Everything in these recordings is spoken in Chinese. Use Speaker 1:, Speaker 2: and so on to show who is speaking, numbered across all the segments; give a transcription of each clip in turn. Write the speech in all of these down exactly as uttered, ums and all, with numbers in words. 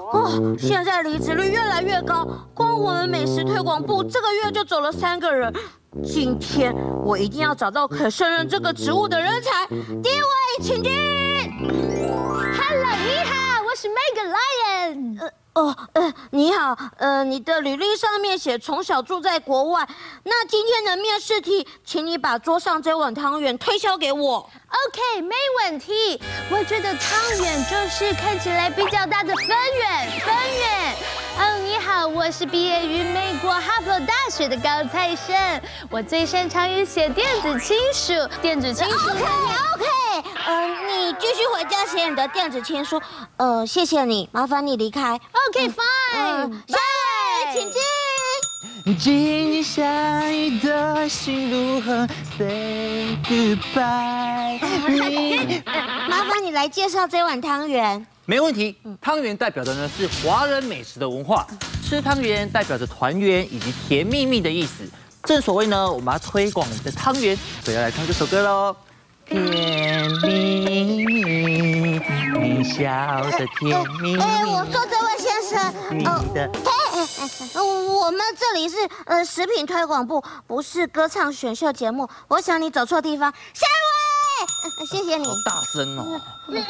Speaker 1: 哦，现在离职率越来越高，光我们美食推广部这个月就走了三个人。今天我一定要找到可胜任这个职务的人才。第一位，请进。
Speaker 2: Hello， 你好，我是 Meg Lion。
Speaker 1: 呃哦，呃，你好，呃，你的履历上面写从小住在国外。那今天的面试题，请你把桌上这碗汤圆推销给我。
Speaker 2: OK， 没问题。我觉得汤圆就是看起来比较大的分圆，分圆。哦，你好，我是毕业于美国哈佛大学的高材生。我最擅长于写电子亲属，电子亲属。
Speaker 1: OK OK， 呃，你继续回家写你的电子亲书。呃，谢谢你，麻烦你离开。
Speaker 2: OK fine，
Speaker 1: 下一位，请进。
Speaker 3: 今天相遇的心如何 say goodbye？ 你
Speaker 1: 麻烦你来介绍这碗汤圆。
Speaker 3: 没问题。汤圆代表的呢是华人美食的文化，吃汤圆代表着团圆以及甜蜜蜜的意思。正所谓呢，我们要推广我们的汤圆，所以要来唱这首歌喽。甜蜜蜜，你笑得甜蜜蜜。
Speaker 1: 哎，我说这位先生，
Speaker 3: 你的。
Speaker 1: 呃，我们这里是呃食品推广部，不是歌唱选秀节目。我想你走错地方。下一位，呃、谢谢你。
Speaker 3: 好大声哦！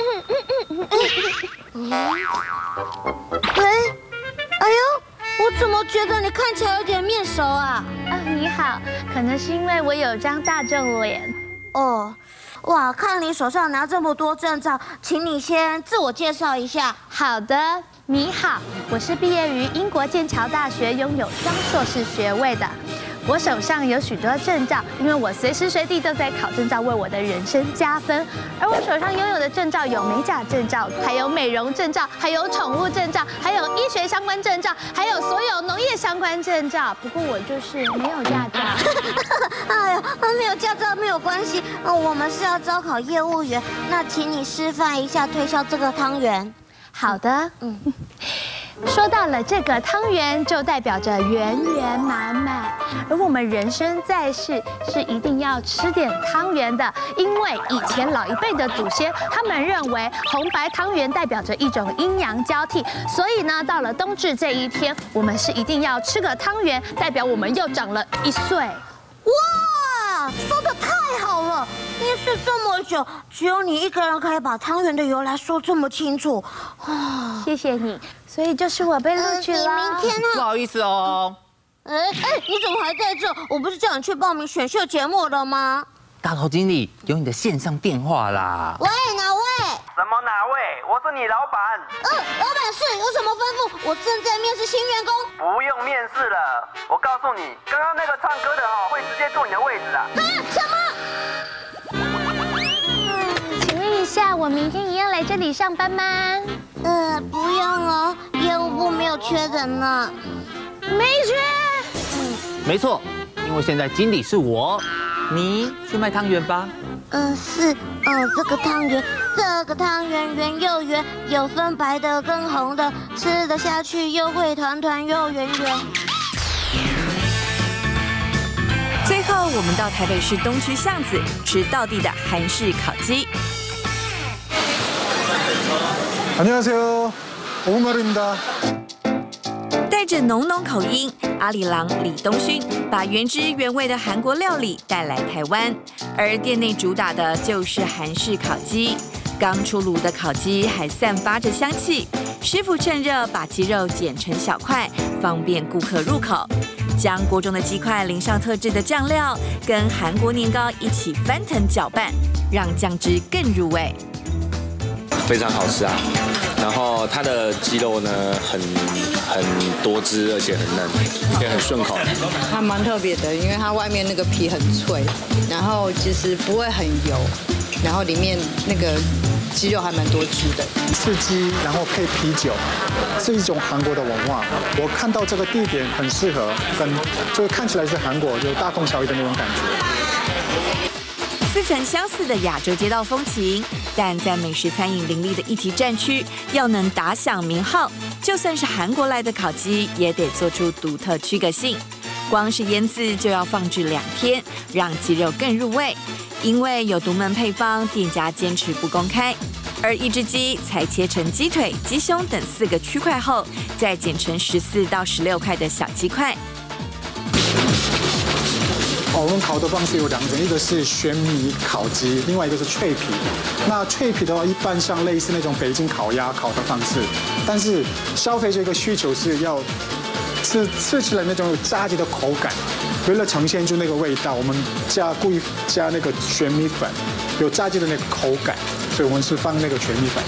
Speaker 1: 喂，哎呦，我怎么觉得你看起来有点面熟啊？
Speaker 2: 啊，你好，可能是因为我有张大众脸。
Speaker 1: 哦，哇，看你手上拿这么多证照，请你先自我介绍一下。
Speaker 2: 好的。你好，我是毕业于英国剑桥大学，拥有双硕士学位的。我手上有许多证照，因为我随时随地都在考证照，为我的人生加分。而我手上拥有的证照有美甲证照，还有美容证照，还有宠物证照，还有医学相关证照，还有所有农业相关证照。不过我就是没有驾照。
Speaker 1: 哎呀，没有驾照没有关系，我们是要招考业务员。那请你示范一下推销这个汤圆。
Speaker 2: 好的，嗯，说到了这个汤圆，就代表着圆圆满满。而我们人生在世是一定要吃点汤圆的，因为以前老一辈的祖先他们认为红白汤圆代表着一种阴阳交替，所以呢，到了冬至这一天，我们是一定要吃个汤圆，代表我们又长了一岁。
Speaker 1: 哇，说得太好了！面试这么久，只有你一个人可以把汤圆的由来说这么清楚。
Speaker 2: 啊，谢谢你。所以就是我被录取了。
Speaker 1: 呃、你明天呢？
Speaker 3: 不好意思哦。
Speaker 1: 哎哎，你怎么还在这？我不是叫你去报名选秀节目了吗？
Speaker 3: 大头经理，有你的线上电话啦。
Speaker 1: 喂，哪位？
Speaker 4: 什么哪位？我是你老板。
Speaker 1: 嗯、呃，老板是有什么吩咐？我正在面试新员工。
Speaker 4: 不用面试了，我告诉你，刚刚那个唱歌的哦，会直接坐你的位置啊。
Speaker 1: 啊？什么？
Speaker 2: 请问一下，我明天一样来这里上班吗？
Speaker 1: 呃，不用哦，业务部没有缺人呢。
Speaker 2: 没缺。
Speaker 3: 嗯，没错，因为现在经理是我，你去卖汤圆吧。
Speaker 1: 嗯、呃，是，嗯、呃，这个汤圆，这个汤圆圆又圆，有分白的跟红的，吃得下去又会团团又圆圆。
Speaker 5: 最后，我们到台北市东区巷子吃道地的韩式烤鸡。
Speaker 6: 안녕하세요， 오마루입니다。
Speaker 5: 带着浓浓口音，阿里郎李东勋把原汁原味的韩国料理带来台湾，而店内主打的就是韩式烤鸡。刚出炉的烤鸡还散发着香气，师傅趁热把鸡肉剪成小块，方便顾客入口。将锅中的鸡块淋上特制的酱料，跟韩国年糕一起翻腾搅拌，让酱汁更入味。
Speaker 7: 非常好吃啊，然后它的鸡肉呢很很多汁，而且很嫩，也很顺口。
Speaker 8: 它蛮特别的，因为它外面那个皮很脆，然后其实不会很油，然后里面那个鸡肉还蛮多汁的。
Speaker 6: 刺鸡，然后配啤酒，是一种韩国的文化。我看到这个地点很适合，跟就是看起来是韩国，就大同小异的那种感觉。
Speaker 5: 似曾相似的亚洲街道风情，但在美食餐饮林立的一级战区，要能打响名号，就算是韩国来的烤鸡，也得做出独特区隔性。光是腌制就要放置两天，让鸡肉更入味。因为有独门配方，店家坚持不公开。 而一只鸡裁切成鸡腿、鸡胸等四个区块后，再剪成十四到十六块的小鸡块。
Speaker 6: 哦，我们烤的方式有两种，一个是玄米烤鸡，另外一个是脆皮。那脆皮的话，一般像类似那种北京烤鸭烤的方式，但是消费者一个需求是要吃吃起来那种有炸鸡的口感。为了呈现出那个味道，我们加故意加那个玄米粉，有炸鸡的那个口感，所以我们是放那个玄米粉。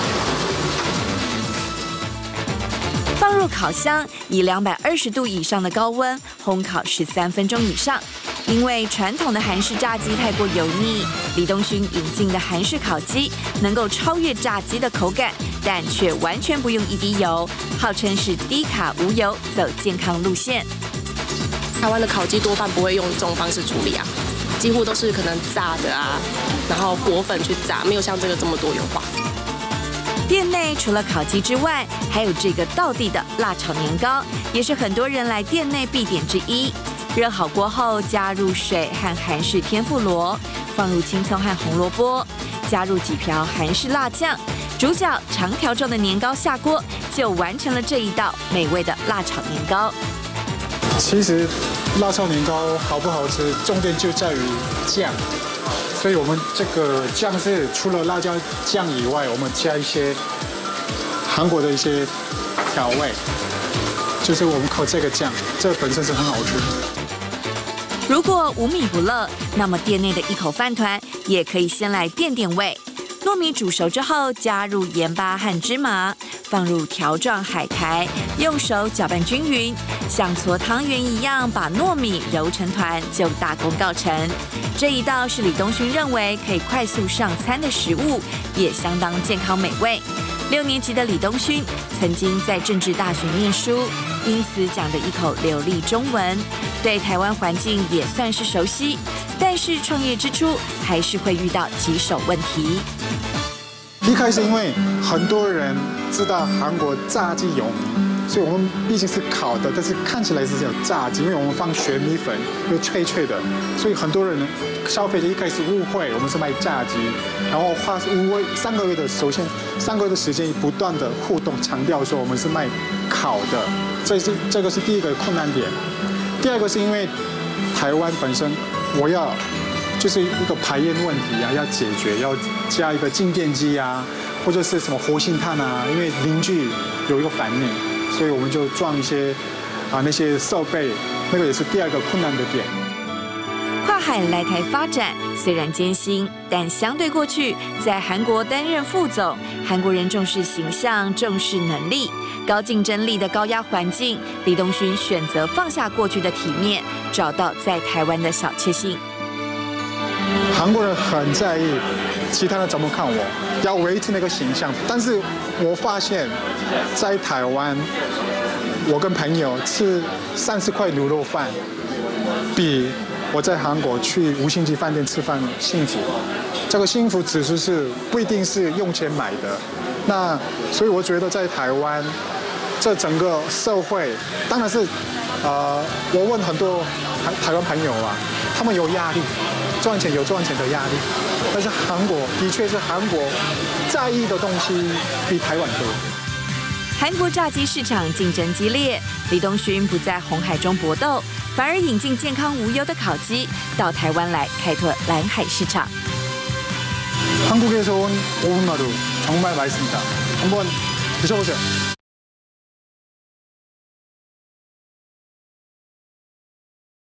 Speaker 5: 放入烤箱，以两百二十度以上的高温烘烤十三分钟以上。因为传统的韩式炸鸡太过油腻，李东勋引进的韩式烤鸡能够超越炸鸡的口感，但却完全不用一滴油，号称是低卡无油，走健康路线。
Speaker 9: 台湾的烤鸡多半不会用这种方式处理啊，几乎都是可能炸的啊，然后裹粉去炸，没有像这个这么多元化。
Speaker 5: 店内除了烤鸡之外，还有这个道地的辣炒年糕，也是很多人来店内必点之一。热好锅后，加入水和韩式天妇罗，放入青葱和红萝卜，加入几瓢韩式辣酱，主角长条状的年糕下锅，就完成了这一道美味的辣炒年糕。
Speaker 6: 其实辣炒年糕好不好吃，重点就在于酱。所以我们这个酱是除了辣椒酱以外，我们加一些韩国的一些调味，就是我们靠这个酱，这本身是很好吃。
Speaker 5: 如果无米不乐，那么店内的一口饭团也可以先来垫垫味。糯米煮熟之后，加入盐巴和芝麻，放入条状海苔，用手搅拌均匀，像搓汤圆一样把糯米揉成团，就大功告成。这一道是李东勋认为可以快速上餐的食物，也相当健康美味。六年级的李东勋曾经在政治大学念书，因此讲着一口流利中文，对台湾环境也算是熟悉。但是创业之初，还是会遇到棘手问题。
Speaker 6: 一开始因为很多人知道韩国炸鸡有名，所以我们毕竟是烤的，但是看起来是有炸鸡，因为我们放玄米粉，又脆脆的，所以很多人消费者一开始误会我们是卖炸鸡，然后花误会三个月的，首先三个月的时间不断的互动，强调说我们是卖烤的，这是这个是第一个困难点。第二个是因为台湾本身我要就是一个排烟问题啊，要解决，要加一个静电机啊，或者是什么活性炭啊，因为邻居有一个反应，所以我们就装一些啊那些设备，那个也是第二个困难的点。
Speaker 5: 跨海来台发展虽然艰辛，但相对过去在韩国担任副总，韩国人重视形象，重视能力，高竞争力的高压环境，李东勋选择放下过去的体面，找到在台湾的小确幸。
Speaker 6: 韩国人很在意其他人怎么看我，要维持那个形象。但是我发现，在台湾，我跟朋友吃三十块牛肉饭，比我在韩国去五星级饭店吃饭幸福。这个幸福指数是不一定是用钱买的。那所以我觉得在台湾，这整个社会，当然是，呃，我问很多台台湾朋友啊，他们有压力。赚钱有赚钱的压力，但是韩国的确是韩国在意的东西比台湾多。
Speaker 5: 韩国炸鸡市场竞争激烈，李东勋不在红海中搏斗，反而引进健康无忧的烤鸡到台湾来开拓蓝海市场。
Speaker 6: 한국에서 온 오븐마루 정말 맛있습니다. 한번 드셔보세요.